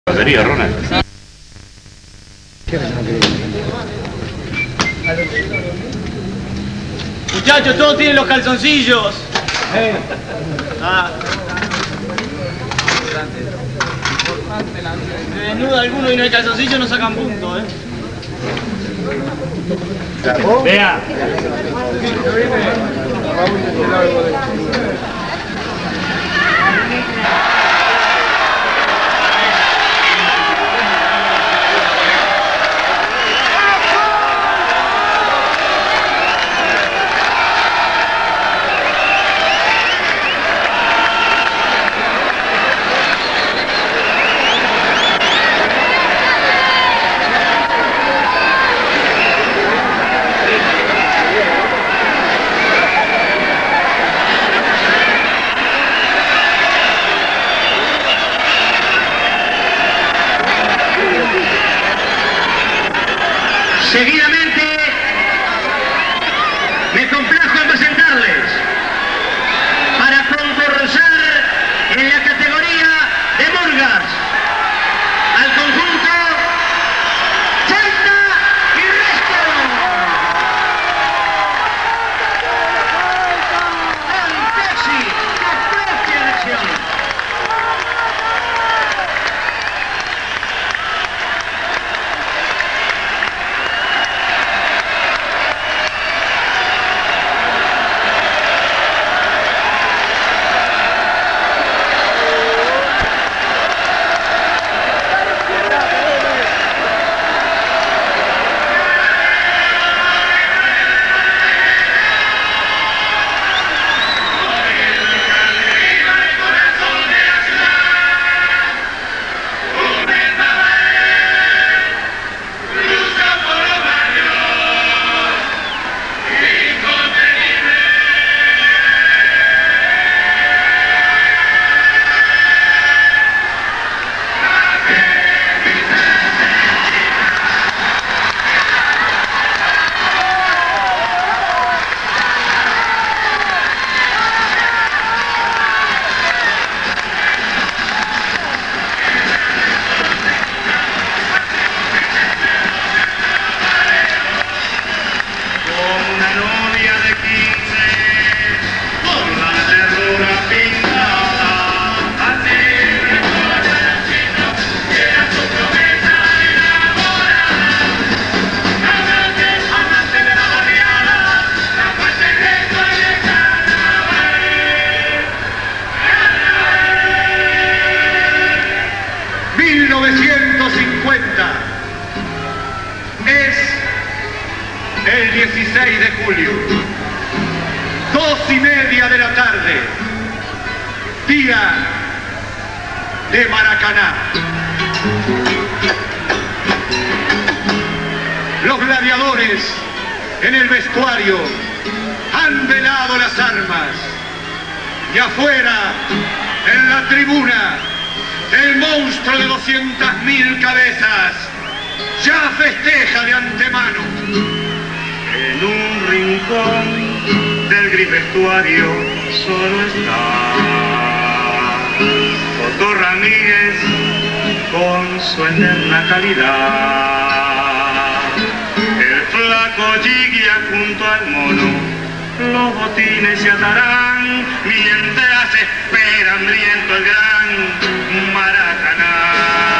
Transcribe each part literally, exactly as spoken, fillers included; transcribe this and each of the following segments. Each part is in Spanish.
Batería, Ronald. Muchachos, todos tienen los calzoncillos. Ah. Se desnuda alguno y no hay calzoncillo, no sacan punto, ¿eh? Vea. Seguidamente, me complajo en presentarles, para concursar en la categoría de murgas, al conjunto Chanta y Resto. El taxi de propia elección. mil novecientos cincuenta es el dieciséis de julio, dos y media de la tarde, día de Maracaná. Los gladiadores en el vestuario han velado las armas y afuera, en la tribuna, el monstruo de doscientas mil cabezas ya festeja de antemano. En un rincón del gris vestuario solo está Otto Ramírez con su eterna calidad. El flaco Gigia junto al mono, los botines se atarán mientras espera hambriento el gran Maracaná.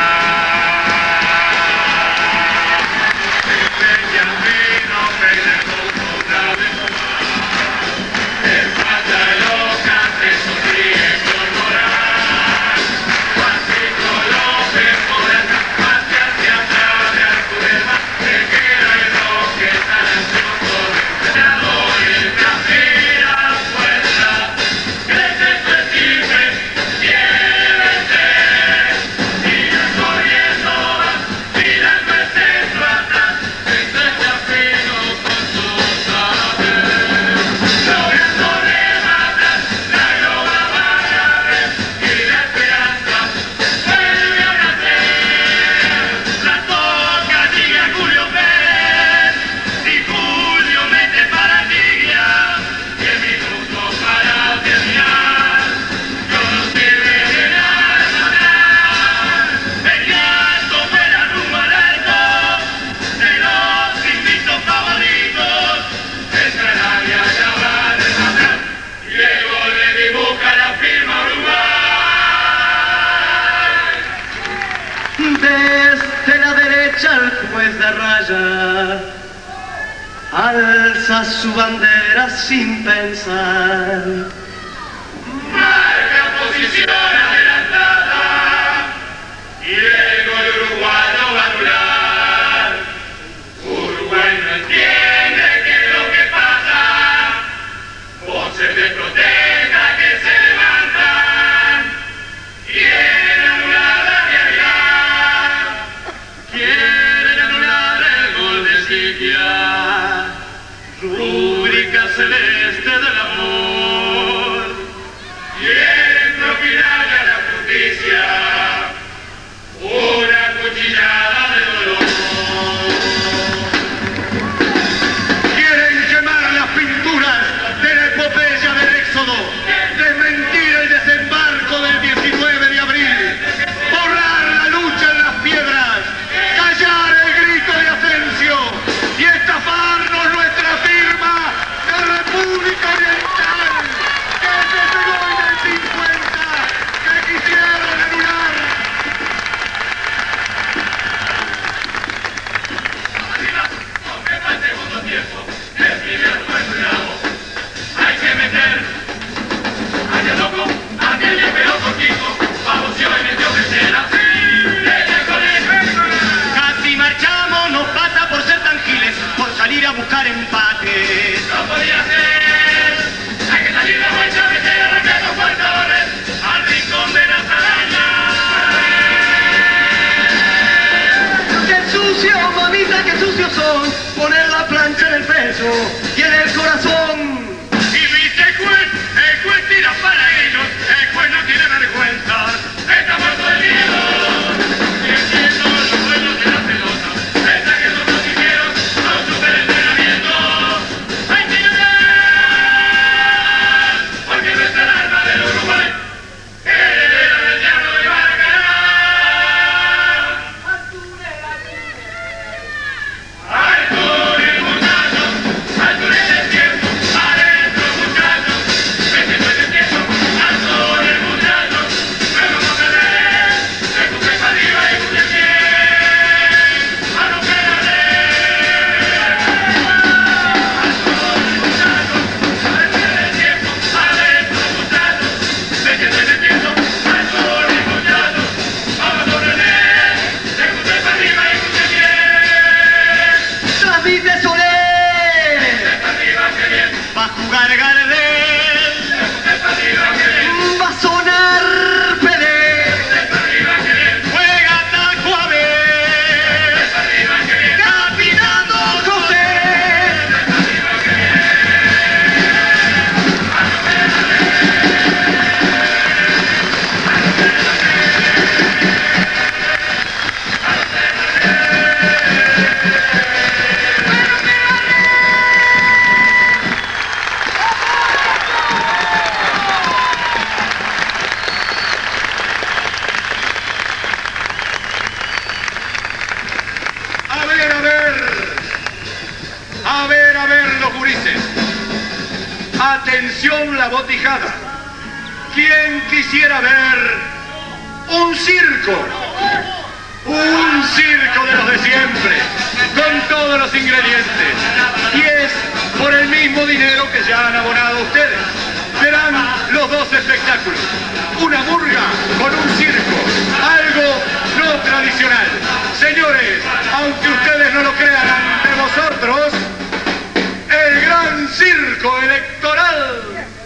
¡Viva! desde la derecha el juez de raya alza su bandera sin pensar. Marca posición adelantada y el gol uruguayo va a anular. Uruguay no entiende qué es lo que pasa. Voces de protesta que se levantan. Quieren anular la realidad. Quieren anular el gol de Siquia. Rúbrica celeste del amor. Quieren propinarle a la justicia una cuchillada de dolor. Quieren quemar las pinturas de la epopeya del éxodo, desmentir el desembarco del diecinueve de abril, borrar la lucha en las piedras, callar el grito de Asensio y estafarnos nuestra firma de República Oriental, que se pegó en el cincuenta, que quisieron anular. Aunque para el segundo tiempo, el primero fue bravo. Hay que meter a aquel loco, a aquel le pegó cortito, baboseó y metió tercera. Casi marchamos, nos pasa por ser tan giles, por salir a buscar empate. No podía ser. Hay que salir de vuelta, meter a arrancar los portadores al rincón de las arañas. ¡Qué sucio, mamita, qué sucios son! Poner la plancha en el pecho y en el corazón. Y viste el juez, el juez tira para ellos, el juez no tiene vergüenza, está muerto de miedo. Y entiendo los dueños de la pelota, piensan que son noticieros, no super entrenamiento. Hay que ganar, porque nuestra alma del Uruguay, heredera del diablo y va a ganar. Alture, muchachos, alture el tiempo, adentro muchachos, vete todo el tiempo, alture muchachos, no vamos a perder, escuché para arriba y escuché bien, a no perder. Alture muchachos, alture el tiempo, adentro muchachos, vete todo el tiempo, alture muchachos, vamos a perder, escuché para arriba y escuché bien. ¡Transmite Soler! Va a jugar Gardel. ¡Va a sonar Pelé! Juega Taco Abel. ¡Capitán Don José! A ver, a ver, a ver, a ver los gurises. Atención la botijada. ¿Quién quisiera ver un circo? Un circo de los de siempre, con todos los ingredientes. Y es por el mismo dinero que ya han abonado ustedes. Verán los dos espectáculos. Una murga con un circo. Algo no tradicional. Señores, aunque ustedes no lo crean ante vosotros, el gran circo electoral.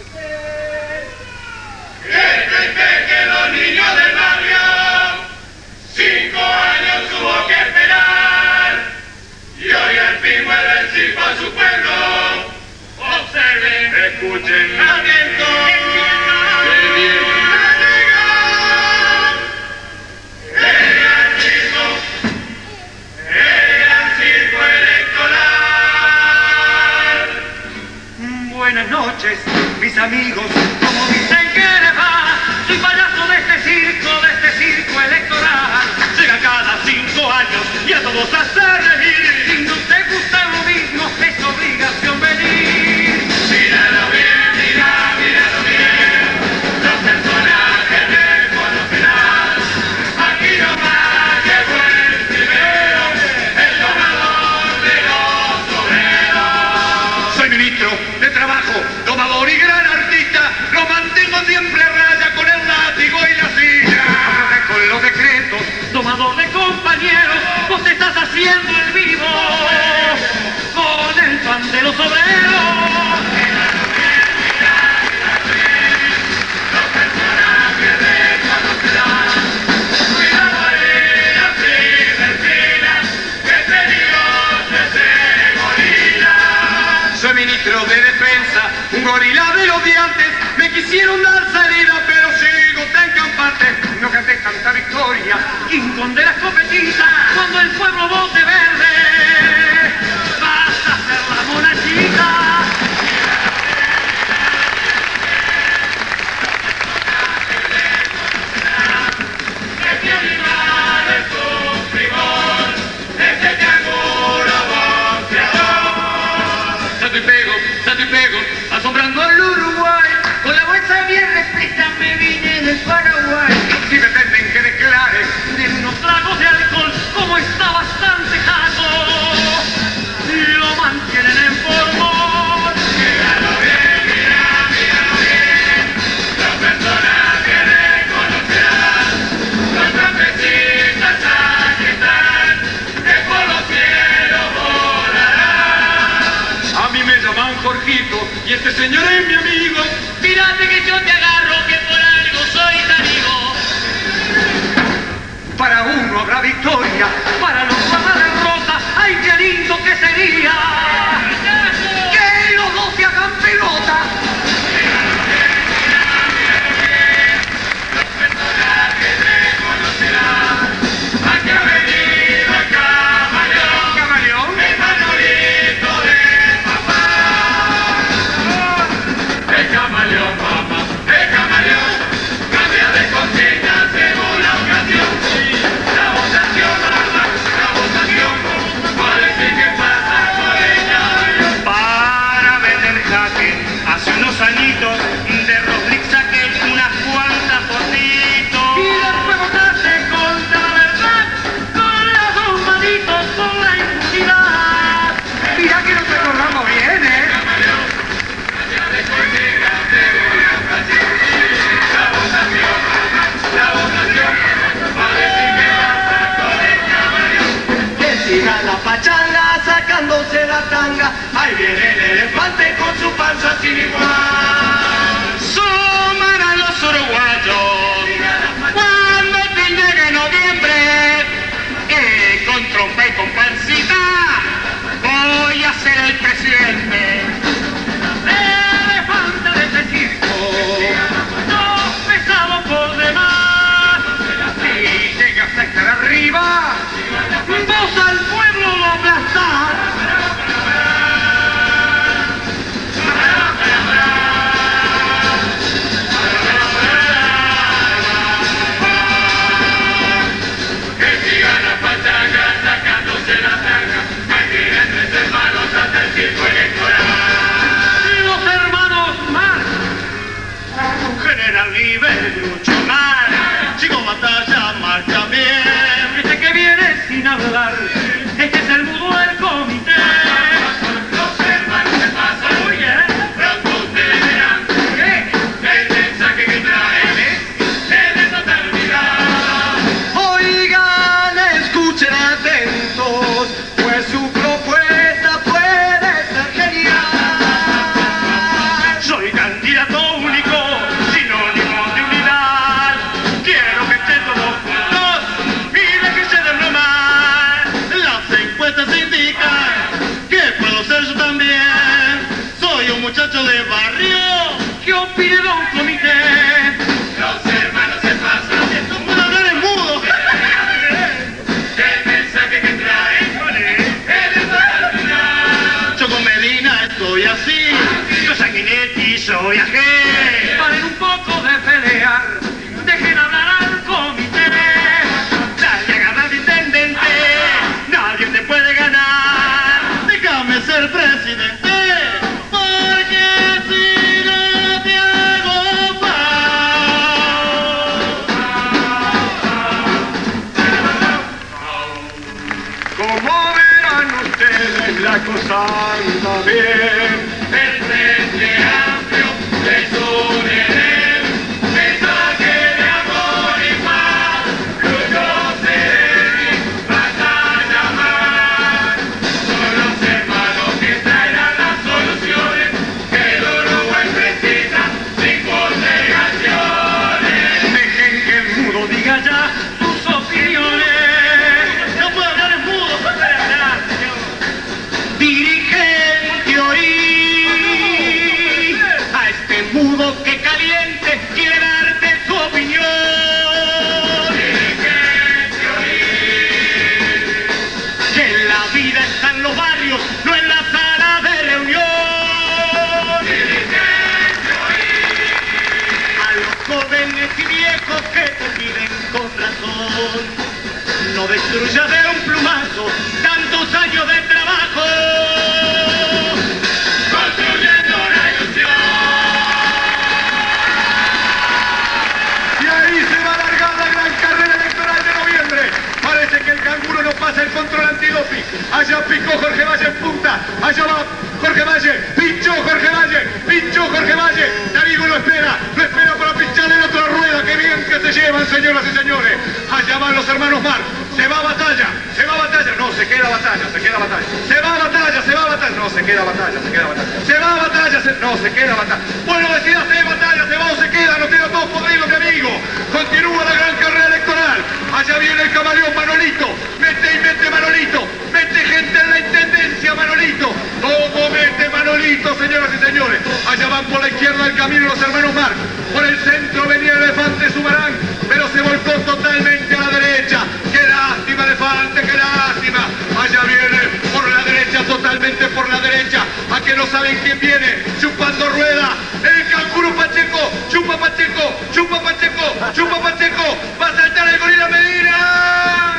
Que los niños del barrio cinco años tuvo que esperar y hoy al fin vuelve el circo a su pueblo. Observen, escuchen, atentos, que viene a llegar el gran circo, el gran circo electoral. Buenas noches, mis amigos. Como dicen que les va, soy payaso de este circo, de este circo electoral. Llega cada cinco años y a todos hace reír. Si no te gusta lo mismo, es obligación venir. Míralo bien, mira, míralo bien, los personajes reconocerán. Aquí nomás llegó fumador de compañeros, vos te estás haciendo el vivo con el pan de los obreros. Los personajes reconocerán. Cuidado ahí, la primer fila, que peligroso ese gorila. Soy ministro de defensa, un gorila de los de antes. Me quisieron dar salida, pero sigo tan campante. No canté tanta victoria. King Kong de la escopetita, cuando el pueblo vote verde, vas a ser la monachita. Este animal es un primor, este triángulo boxeador. Salto y pego, salto y pego, asombrando al Uruguay. Con la bolsa bien repleta me vine del Paraguay. Si pretenden que declare En unos tragos de alcohol, como está bastante jaco, lo mantienen en polvor. Míralo bien, mira, míralo bien. Los personajes reconocerán. Los trapecistas aquí están, que por los cielos volarán. a mí me llaman Jorgito y este señor es mi amigo. Mírate que yo te agarro, que por algo soy tan amigo. Para uno habrá victoria, Para los habrá derrota, ay qué lindo que sería que los dos se hagan pelota. Los personajes reconocerán. Aquí ha venido el camaleón, camaleón. el Manolito del papá. El camaleón, mamá, el camaleón, cambia de consigna según la ocasión. La votación, mamá, la votación, parece que pasa por ella. Para vender jaque, hace unos añitos, de Roblick saqué unas cuantas fotitos. Y después votaste contra la verdad, con los dos manitos, con la impunidad. Mira que nos recordamos bien, ¿eh? Cambia de consigna según la ocasión. La votación, mamá, la votación, parece que pasa por el camaleón. Que siga la pachanga sacándose la tanga. Ahí viene el elefante con su panza sin igual. Sumarán los uruguayos cuando te llegue noviembre. Y con trompa y con pancita voy a ser el presidente. Elefante de este circo, no pesado por demás. Si llegas a estar arriba, Vos al pueblo lo aplastás. Que sigan las pachangas sacándose la tanga. Ahí vienen tres hermanos hasta el circo electoral. Los hermanos Marx. General nivel mucho más. Chico batalla marcha bien. Este que viene sin hablar, este es el mudo del comité. Los hermanos se pasan muy bien. Pronto ustedes verán ¿Qué? el mensaje que traen es de total unidad. Oigan, escuchen atentos, pues su propuesta puede ser genial. Soy candidato único, sinónimo de unidad. Quiero que estén todos juntos y déjense de bromar. Las encuestas indican que puedo ser yo también. Soy un muchacho de barrio. ¿Qué opina don comité? Los hermanos se pasan No puedo hablar en mudo. el mensaje que traen es de total unidad. Yo con Medina estoy así, yo Sanguinetti soy ajé. Paren un poco de pelear, dejen hablar al comité. Dale a ganar de intendente, nadie te puede ganar. Déjame ser presidente, porque si no te hago como verán ustedes, la cosa anda bien. El frente amplio es un edén, mensaje de amor y paz, luchó seré. no destruya de un plumazo tantos años de trabajo. Construyendo una ilusión. Y ahí se va a alargar la gran carrera electoral de noviembre. Parece que el canguro no pasa el control antidoping. Allá picó Jorge Valle en punta. Allá va Jorge Valle. Pinchó Jorge Valle. Pinchó Jorge Valle. Darío lo espera. Lo espera para pincharle la otra rueda. ¡Qué bien que se llevan, señoras y señores! Allá van los hermanos Mar. Se va a batalla. Se va a batalla. No, se queda batalla. Se queda batalla. Se va a batalla. Se va a batalla. No, se queda batalla. Se queda batalla. Se va a batalla. Se... No, se queda batalla. Bueno, decida se batalla. Se va o se queda. No tiene todo podrido, mi amigo. Continúa la gran carrera electoral. Allá viene el camaleón Manolito. Mete y mete Manolito. Mete gente en la intendencia, Manolito. ¿Cómo mete Manolito, señoras y señores? Allá van por la izquierda el camino los hermanos Marc. Por el centro venía el elefante Sumarán, pero se volcó totalmente a la derecha. ¡Qué lástima, elefante, qué lástima! Allá viene por la derecha, totalmente por la derecha. A que no saben quién viene, chupando rueda. El canguro Pacheco, chupa Pacheco, chupa Pacheco, chupa Pacheco. Va a saltar el gorila Medina.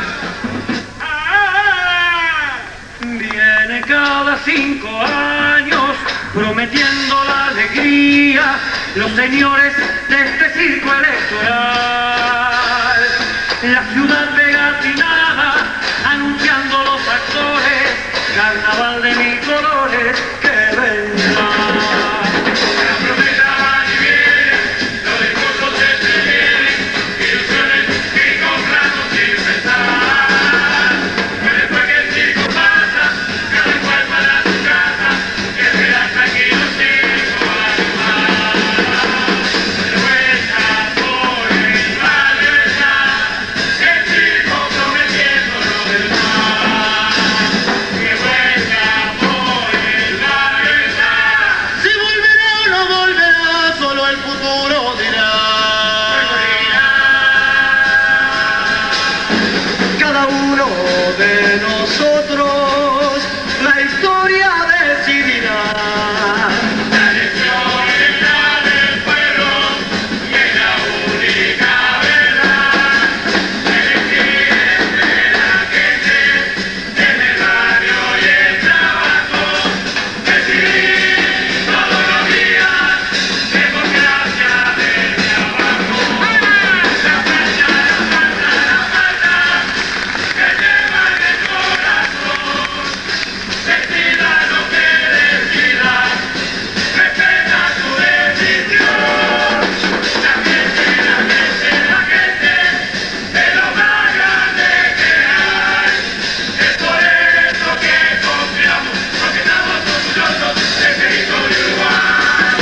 Viene cada cinco años prometiendo la alegría los señores de este circo electoral. La ciudad pegatinada anunciando los actores, carnaval de mil colores que vendrá. La promesa va y viene, los discursos se vienen, ilusiones que compramos sin pensar. Pero después que el circo pasa, cada cual para su casa, que vean tranquilo circo a su mar. De vuelta por el Valversa, el circo prometiendo lo del mar. Que vuelta por el Valversa. Si volverá o no volverá, solo el futuro dirá. Cada uno de nosotros la historia decidirá. La elección es la del pueblo y es la única verdad. Elegir entre la gente, en el barrio y el trabajo. Decidir todos los días, democracia desde abajo. La falta, la falta, la falta, que lleva en el corazón. Decida lo que decida, respeta tu decisión. La gente, la gente, la gente, es lo más grande que hay. Es por eso que confiamos, porque estamos orgullosos de este hijo de Uruguay.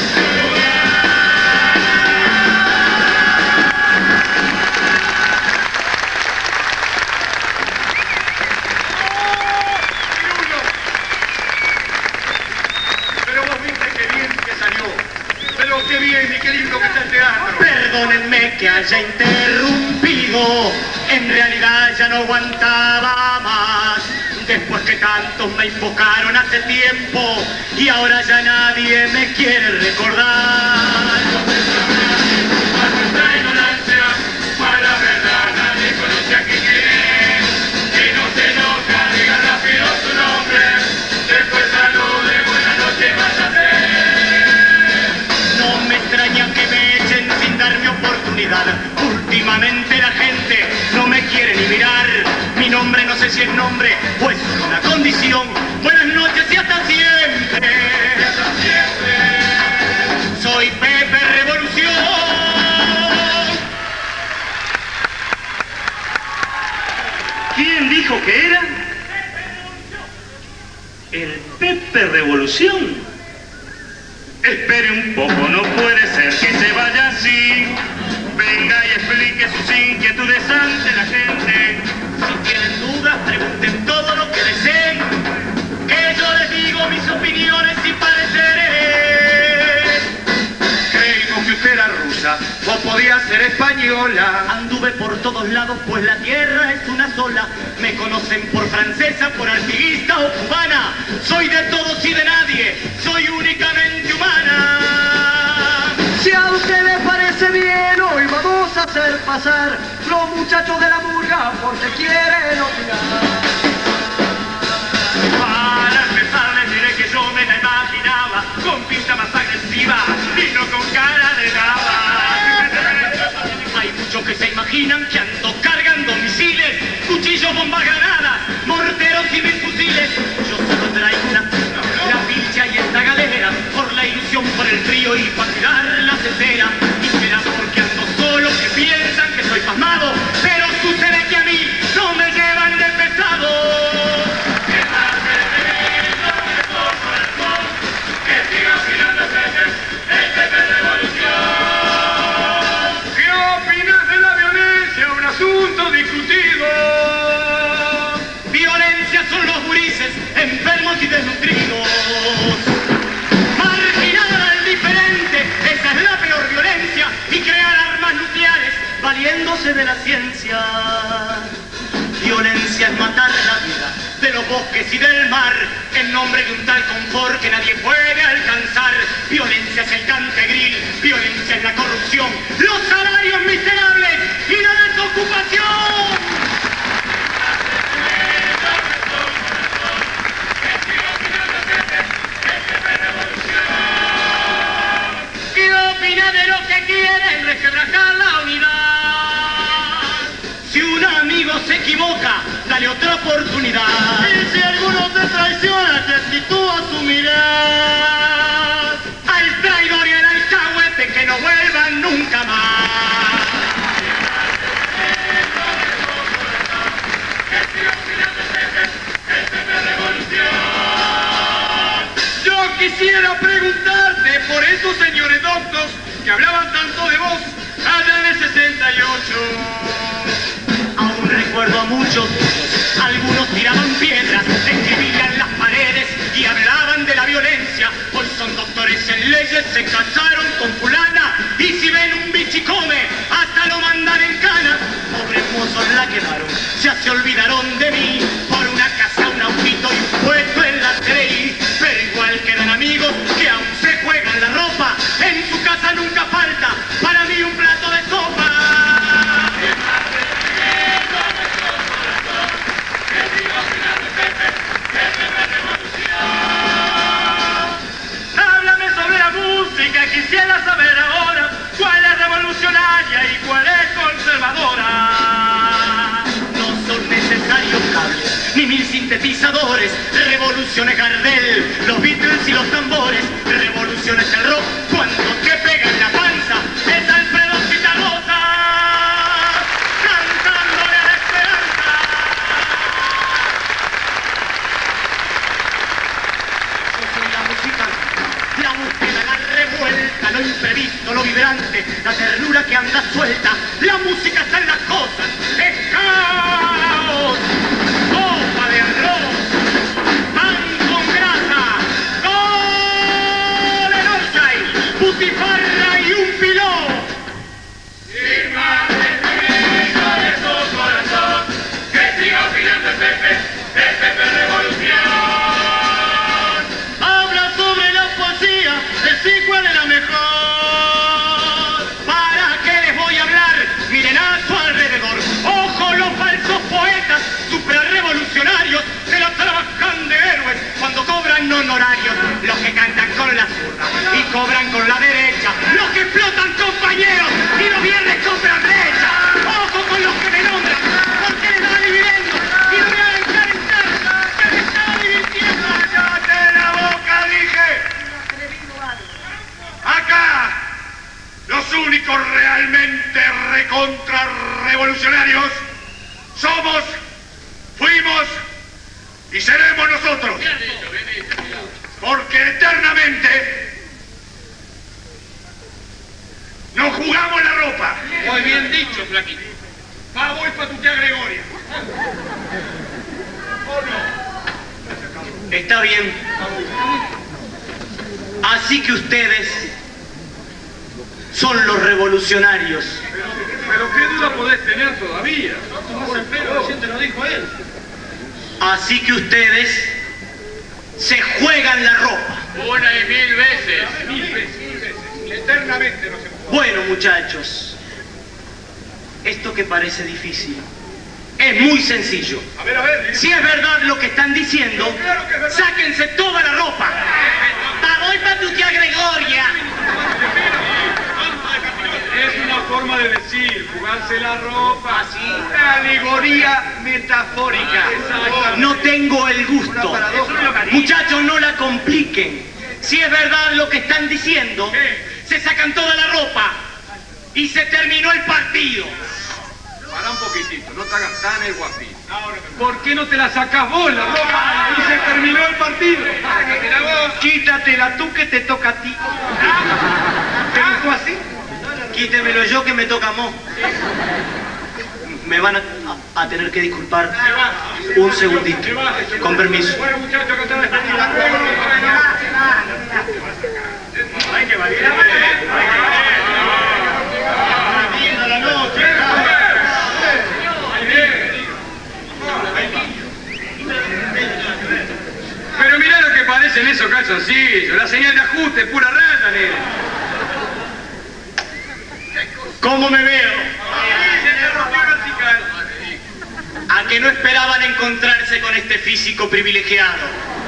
Pero vos viste qué bien que salió. Pero qué bien y qué lindo que está el teatro. Perdónenme que haya interrumpido, en realidad ya no aguantaba más. Después que tantos me invocaron hace tiempo y ahora ya nadie me quiere recordar. A nuestra ignorancia, a la verdad nadie conoce a quién es. Y no se enoja, diga rápido su nombre. Después salude, buenas noches, vaya a ser. No me extraña que me echen sin darme oportunidad. Últimamente la gente no me quiere ni mirar. Mi nombre no sé si es nombre o es una condición. Buenas noches y hasta siempre. Hasta siempre. Soy Pepe Revolución. ¿Quién dijo que era? El Pepe Revolución. Espere un poco, no puede ser que se vaya así. Venga y explique sus inquietudes ante la gente. Si tienen dudas, pregunten todo lo que deseen. Que yo les digo mis opiniones y pareceres. Creímos que usted era rusa o podía ser española. Anduve por todos lados, pues la tierra es una sola. Me conocen por francesa, por artiguista o cubana. Soy de todos y de nadie, soy únicamente humana. Si a usted le parece bien, hoy vamos a hacer pasar los muchachos de la murga porque quieren valiéndose de la ciencia. Violencia es matar la vida de los bosques y del mar en nombre de un tal confort que nadie puede alcanzar. Violencia es el cantegril, violencia es la corrupción, los salarios miserables y la desocupación. ¿Qué opina de lo que quieren resquebrajar la unidad? Si un amigo se equivoca, dale otra oportunidad. Y si alguno te traiciona, te sitúa su mirada. Al traidor y al alcahuete que no vuelvan nunca más. Yo quisiera preguntarte por esos señores doctos que hablaban tanto de vos allá en el sesenta y ocho. Aún recuerdo a muchos, algunos tiraban piedras, escribían las paredes y hablaban de la violencia. Hoy son doctores en leyes, se casaron con fulana y si ven un bichicome, hasta lo mandan en cana. Pobres mozos la quemaron, ya se olvidaron de mí por una casa, un autito y un puesto en la T V I. Pero igual quedan amigos que aún se juegan la ropa, en su casa nunca falta para mí un plato de sopa. Háblame sobre la música, quisiera saber ahora cuál es revolucionaria y cuál es conservadora. No son necesarios cables ni mil sintetizadores, revolución es Gardel, los Beatles y los tambores, revolución es el rock cuando te pega en la panza, es Alfredo Citarrosa, cantándole a la esperanza. Yo soy la música, la búsqueda, la revuelta, lo imprevisto, lo vibrante, la ternura que anda suelta, la música está en las cosas, es caos, copa de arroz, pan con grasa, gol en Orsay, putifarra y un piló. Firma el pequeño de su corazón, que siga opinando el Pepe, el Pepe Revolución. Habla sobre la poesía, decí cuál es la mejor. ¿Para qué les voy a hablar? Miren a su alrededor. Ojo los falsos poetas, suprarrevolucionarios, que los trabajan de héroes cuando cobran honorarios. Los que cantan con la zurda y cobran con la derecha. Los que explotan compañeros y los viernes compran leche. Ojo con los que me nombran, porque les da dividendos y no me hagan calentar, que me estaba divirtiendo. ¡Cállate la boca, dije! Acá, los únicos realmente recontra-revolucionarios somos, fuimos y seremos nosotros. Porque eternamente nos jugamos la ropa. Muy bien dicho, flaquito. Va, voy para tu tía Gregoria. ¿O no? Está bien. Así que ustedes son los revolucionarios. Pero, pero qué duda podés tener todavía. Por el pelo, recién te lo dijo él. Así que ustedes se juegan la ropa. Una y mil veces. Mil veces, mil veces. Eternamente nos hemos jugado. Bueno, muchachos, esto que parece difícil es muy sencillo. A ver, a ver. Si es verdad lo que están diciendo, No, claro que es verdad. sáquense toda la ropa. Pa' voy pa' tu tía Gregoria. Es una forma de decir, jugarse la ropa. Así. Una alegoría metafórica. No tengo el gusto. Muchachos, no la compliquen. Si es verdad lo que están diciendo, se sacan toda la ropa y se terminó el partido. Pará un poquitito, no te hagas tan el guapito. ¿Por qué no te la sacás vos la ropa y se terminó el partido? Sácatela vos. Quítatela tú que te toca a ti. ¿Te gustó así? Quítemelo yo que me toca a vos. Me van a, a tener que disculpar un segundito. Con permiso. Bueno, muchachos, que están despedidos. Hay que valer. Hay que valer. La noche. calzoncillo, la señal de ajuste, pura rata, nene. ¿Cómo me veo? ¿A que no esperaban encontrarse con este físico privilegiado?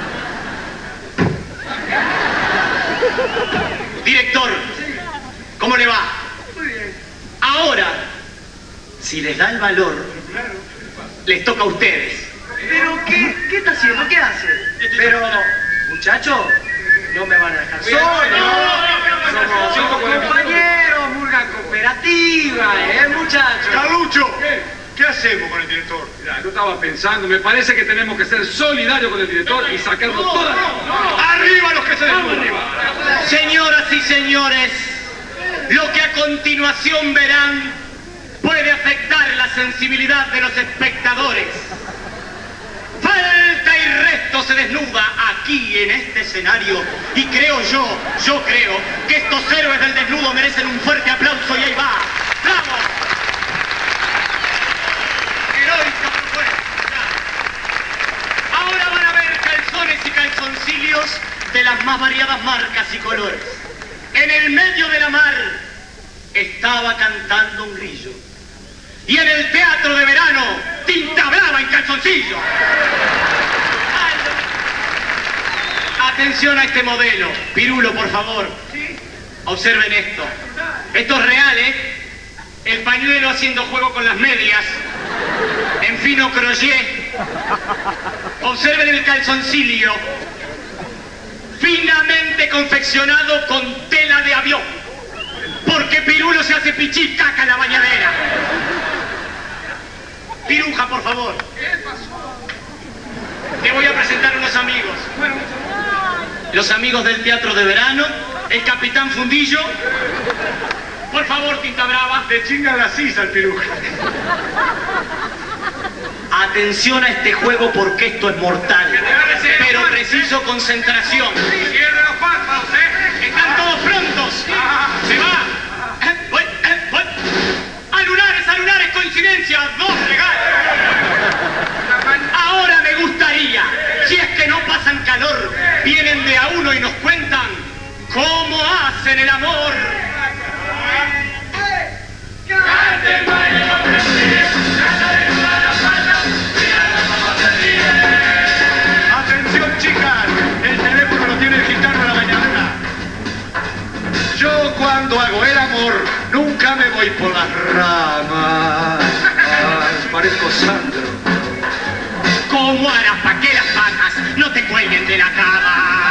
Director, ¿cómo le va? Muy bien. Ahora, si les da el valor, les toca a ustedes. ¿Pero qué, qué está haciendo? ¿Qué hace? Pero, muchachos, no me van a dejar solo. Somos, somos compañeros, murga cooperativa, ¿eh, muchachos? Carlucho, ¿qué hacemos con el director? Mirá, yo estaba pensando, me parece que tenemos que ser solidarios con el director y sacarlo todas. ¡Arriba los que se desnudan! Señoras y señores, lo que a continuación verán puede afectar la sensibilidad de los espectadores. Falta y resto se desnuda aquí en este escenario y creo yo, yo creo que estos héroes del desnudo merecen un fuerte aplauso y ahí va. ¡Bravo! Heroica propuesta. Ahora van a ver calzones y calzoncillos de las más variadas marcas y colores. En el medio de la mar estaba cantando un grillo. Y en el teatro de verano, tinta brava en calzoncillo. Atención a este modelo. Pirulo, por favor. Observen esto. Esto es real, ¿eh? El pañuelo haciendo juego con las medias. En fino crochet. Observen el calzoncillo. Finamente confeccionado con tela de avión. Porque Pirulo se hace pichí caca en la bañadera. Piruja, por favor. Te voy a presentar unos amigos. Los amigos del teatro de verano, el capitán Fundillo. Por favor, tinta brava. Le chingan la sisa al piruja. Atención a este juego porque esto es mortal. Pero preciso concentración. Cierre los párpados, ¿eh? Están todos prontos. Se va. Eh, voy, eh, voy. A lunares, a lunares, coincidencia. Dos legal. Ahora me gustaría, si es que no pasan calor, vienen de a uno y nos cuentan cómo hacen el amor. Atención, chicas, el teléfono lo tiene el gitano en la mañana. Yo cuando hago el amor nunca me voy por las ramas. Ay, parezco Sandro. ¿Cómo harás para que las patas no te cuelguen de la cama?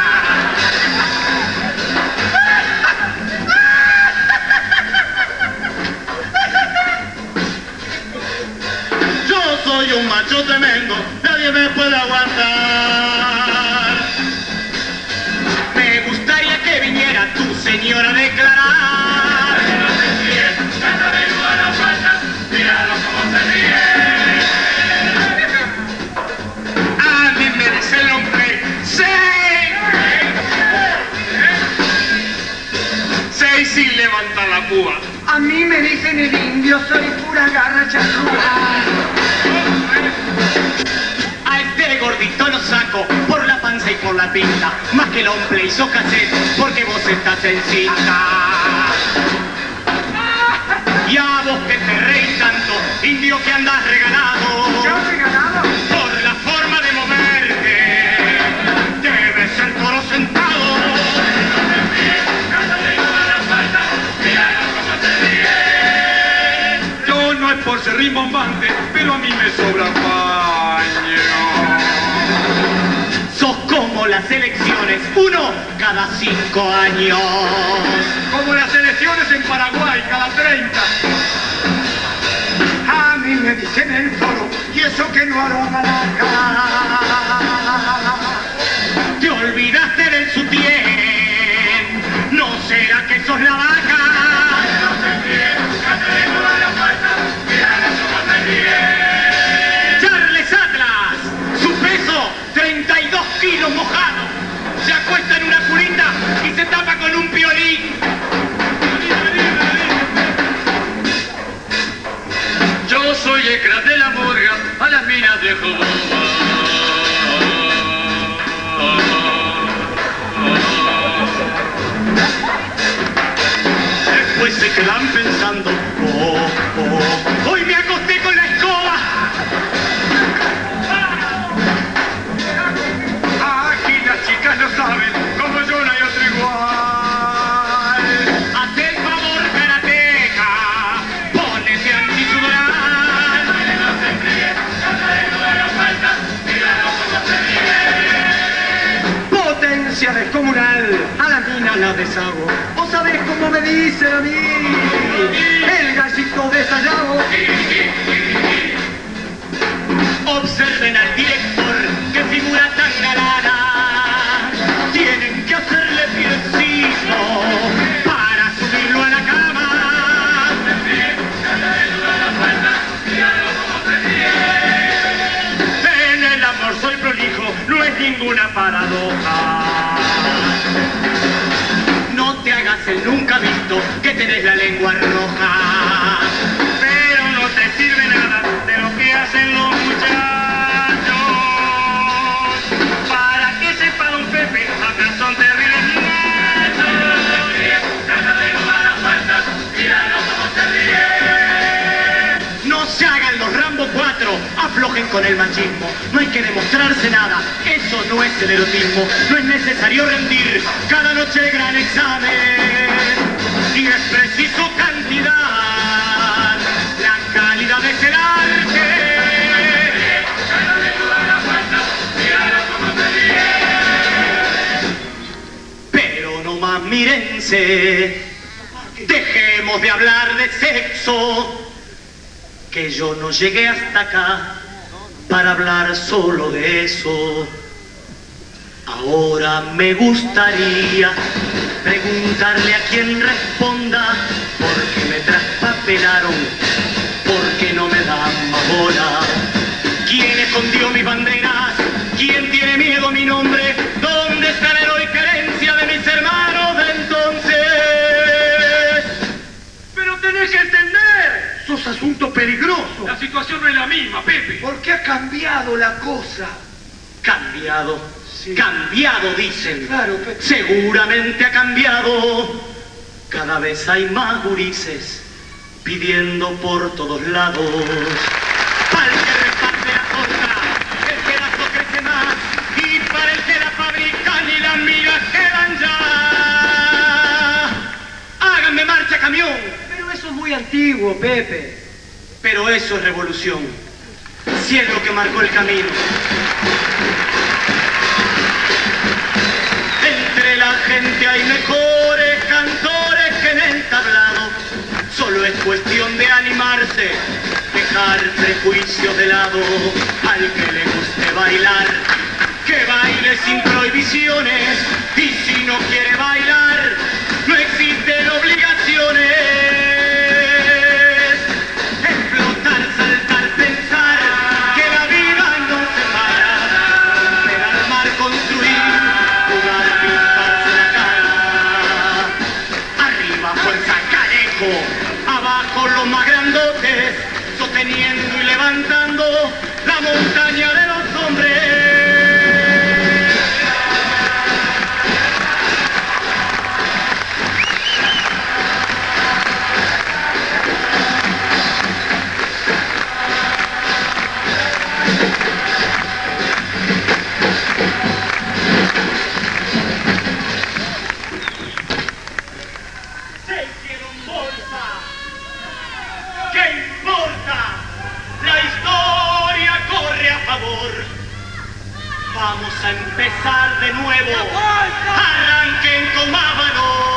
Yo soy un macho tremendo, nadie me puede aguantar. Me gustaría que viniera tu señora a declarar. A mí me dice el hombre, ¡sí! ¡Sí, sí, levanta la púa! A mí me dicen el indio, soy pura garra charrúa. A este gordito lo saco por la panza y por la pinta. Más que el hombre hizo cassette porque vos estás en cinta. Y a vos que te reís tanto, indio que andas regalado. ¿Yo regalado? Por la forma de moverte, debes ser toro sentado. Yo no es por ser rimbombante, pero a mí me sobra paño. Sos como las elecciones, uno cada cinco años. Como las elecciones en Paraguay, cada treinta. A mí me dicen el toro, y eso que no hará malaca. Te olvidaste del sutién, ¿no será que sos la vaca? Charles Atlas, su peso, treinta y dos kilos mojado. Se acuesta en una curita y se tapa con un piolín. Yo soy el crack de la murga a las minas de Joboba. violencia descomunal, a la mina la deshago. ¿Vos sabés cómo me dicen a mí? El gallito desayado. Observen al director, que figura tan galana. Tienen que hacerle piecito para subirlo a la cama. En el amor soy prolijo, no es ninguna paradoja. No te hagas el nunca visto, que tenés la lengua roja. Pero no te sirve nada de lo que hacen los muchachos. Para que sepa don Pepe, acá son terribles muchachos. No se hagan los Rambo cuatro, aflojen con el machismo. No hay que demostrarse nada, eso no es el erotismo. No es necesario rendir cada noche gran examen. Y es preciso cantidad, la calidad es el arte. Pero no más mírense, dejemos de hablar de sexo. Que yo no llegué hasta acá para hablar solo de eso. Ahora me gustaría preguntarle a quien responda por qué me traspapelaron, por qué no me dan más bola. ¿Quién escondió mis banderas? ¿Quién tiene miedo a mi nombre? ¿Dónde está la heroica herencia de mis hermanos de entonces? Pero tenés que entender. Sos asunto peligroso. La situación no es la misma, Pepe. ¿Por qué ha cambiado la cosa? Cambiado, Sí. cambiado dicen. Claro, Pepe. Seguramente ha cambiado. Cada vez hay más gurises pidiendo por todos lados. Para el que reparte la torta, el pedazo crece más. Y para el que la fabrican y las migas quedan ya. Háganme marcha, camión. Pero eso es muy antiguo, Pepe. Pero eso es revolución. Si es lo que marcó el camino. Entre la gente hay mejores cantores que en el tablado. Solo es cuestión de animarse, dejar prejuicios de lado. Al que le guste bailar, que baile sin prohibiciones. Y si no quiere bailar, no existen obligaciones. Explotar, saltar, pensar que la vida no se para. Romper, armar, construir, jugar, pintarse la cara. Arriba fuerza, carejo, abajo los más grandotes, sosteniendo y levantando la montaña de los hombres. Se hicieron bolsa. ¿Qué importa? La historia corre a favor. Vamos a empezar de nuevo. Arranquen con más valor.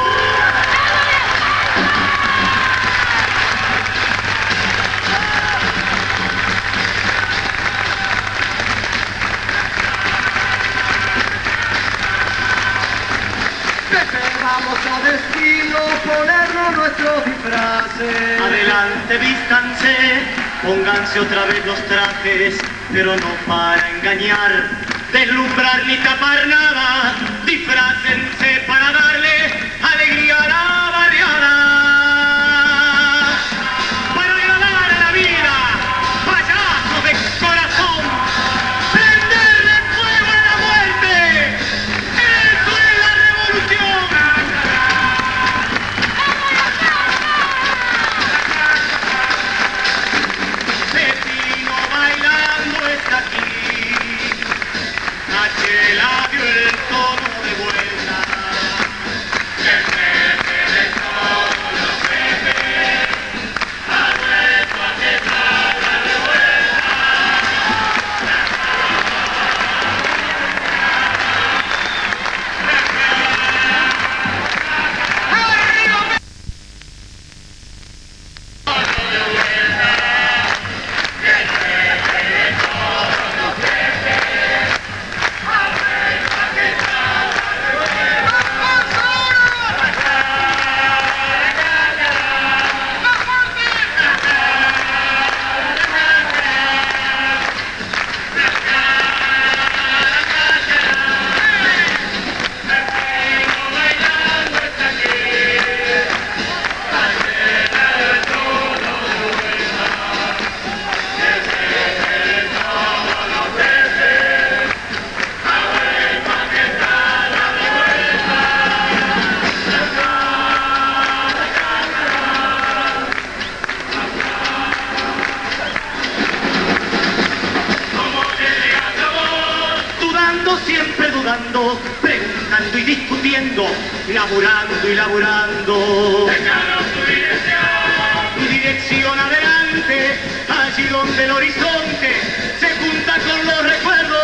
Pepe, vamos a vestirlo, ponernos nuestros disfraces. Adelante, vístanse, pónganse otra vez los trajes, pero no para engañar, deslumbrar ni tapar nada. Disfrácense para darle alegría a la barriada. Para agradar a la vida, payasos de corazón, prenderle fuego a la muerte. ¡Eso es la revolución! Pepino bailando está aquí. Nachela dio el tono de vuelta. siempre dudando, preguntando y discutiendo, laburando y laburando. Dejaron tu dirección. Dirección adelante, allí donde el horizonte se junta con los recuerdos.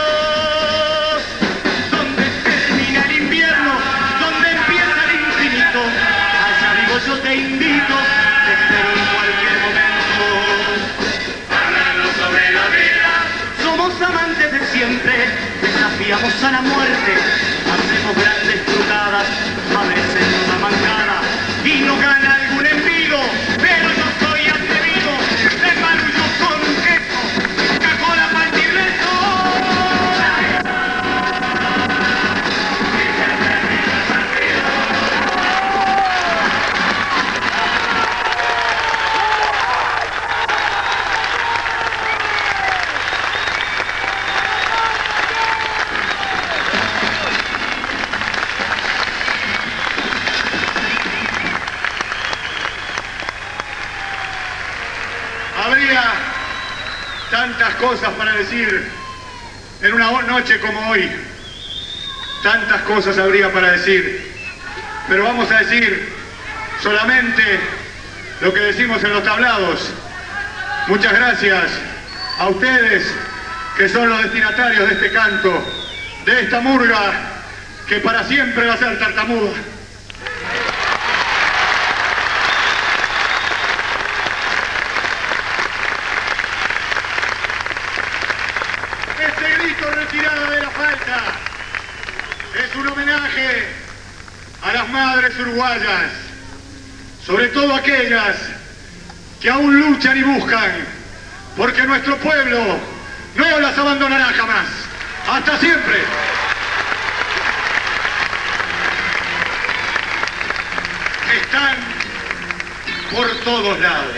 Donde termina el invierno, donde empieza el infinito, allá vivo yo te invito, te espero en cualquier momento. Hablando sobre la vida. Somos amantes de siempre, desafiamos a la muerte, hacemos grandes trucadas, a veces nos da mancada y nos gana algún envido, pero yo soy atrevido, de marullo con queso, cacola pan y rezo. Habría tantas cosas para decir en una noche como hoy. Tantas cosas habría para decir. Pero vamos a decir solamente lo que decimos en los tablados. Muchas gracias a ustedes que son los destinatarios de este canto, de esta murga que para siempre va a ser tartamuda. Este grito retirada de la falta es un homenaje a las madres uruguayas, sobre todo aquellas que aún luchan y buscan, porque nuestro pueblo no las abandonará jamás. ¡Hasta siempre! Están por todos lados.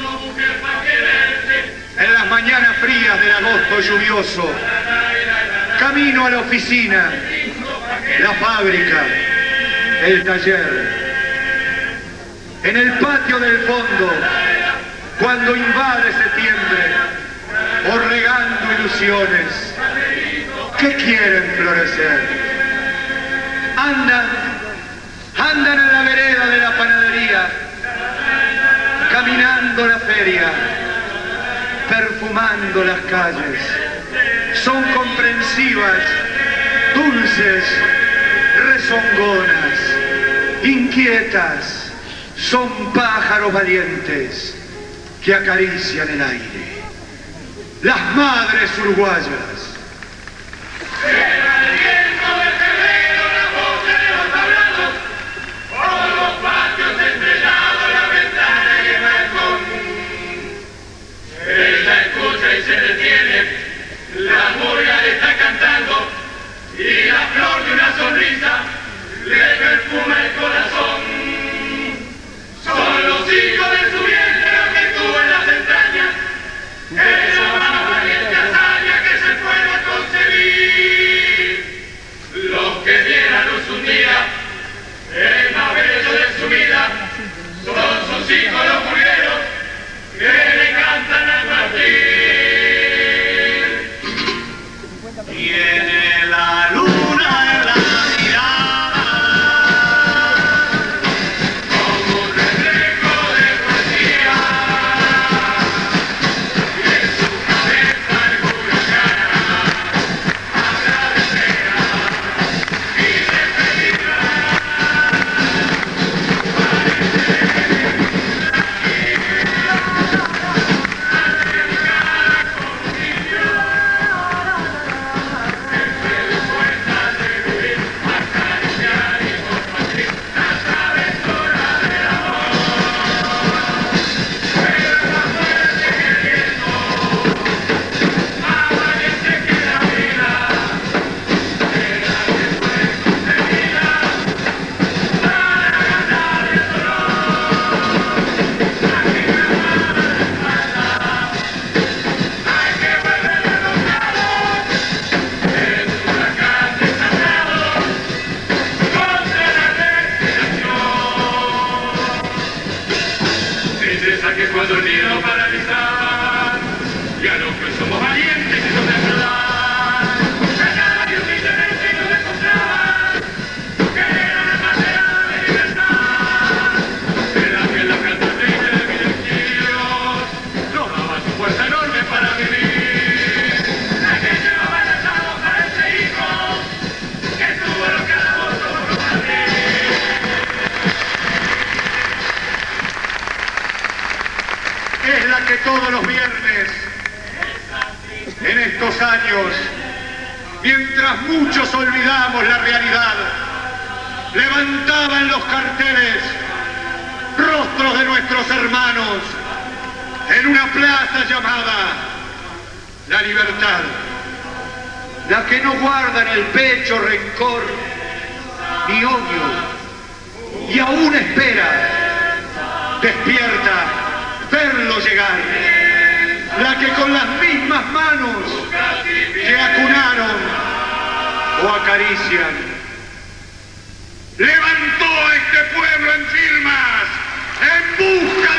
En las mañanas frías del agosto lluvioso, camino a la oficina, la fábrica, el taller. En el patio del fondo, cuando invade septiembre, o regando ilusiones que quieren florecer. Andan, andan en la vereda de la panadería, caminando la feria, perfumando las calles. Son comprensivas, dulces, rezongonas, inquietas. Son pájaros valientes que acarician el aire. Las madres uruguayas. Era el viento de febrero, la voz de los tablados, por los patios estrellados, la ventana y el balcón. Ella escucha y se detiene, la murga le está cantando, y la flor de una sonrisa le perfuma el corazón. Son los hijos de su vientre los que tuvo en las entrañas, es la más valiente hazaña que se pueda concebir. Los que dieran luz un día, el más bello de su vida, son sus hijos los burgueros que le cantan al partir. Tiene la luna en la mirada, todos los viernes, en estos años, mientras muchos olvidamos la realidad, levantaban los carteles, rostros de nuestros hermanos, en una plaza llamada La Libertad, la que no guarda en el pecho rencor ni odio, y aún espera, despierta, verlo llegar, la que con las mismas manos que acunaron o acarician, levantó a este pueblo en firmas en busca